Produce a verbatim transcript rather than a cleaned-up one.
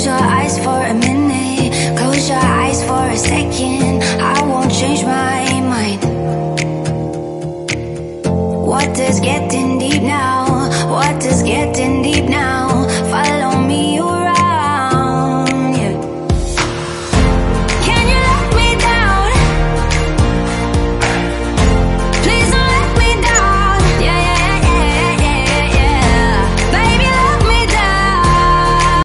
Close your eyes for a minute, close your eyes for a second. I won't change my mind. What does getting